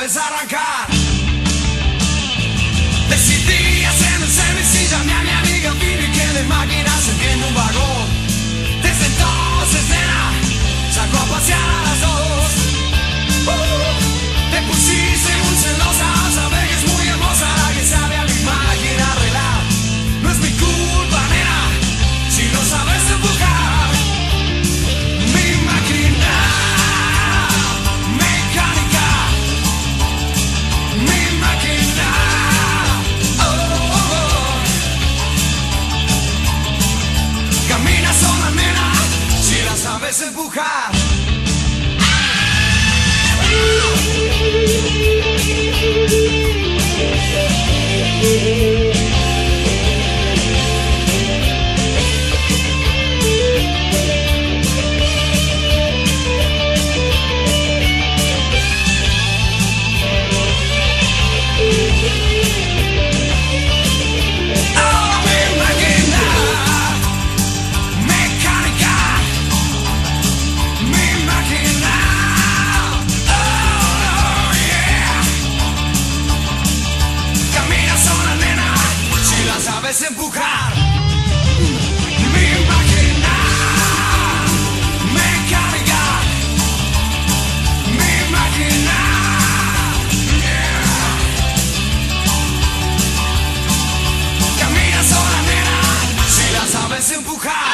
sabes arrancar. Decidí hacer el servicio y llamé a mi amiga Phoebe, que de máquinas entiende un vagón. Desde entonces, nena, saco a pasear a las dos. Te pusiste muy celosa, sabes que es muy hermosa, la que sabe a mi máquina arreglar. No es mi culpa, nena, si no sabes empujar. Mi máquina mecánica, mi máquina. Camina sola, nena, si la sabes empujar. Sabes empujar. Mi máquina mecánica, mi máquina. Camina sola, nena, si la sabes empujar.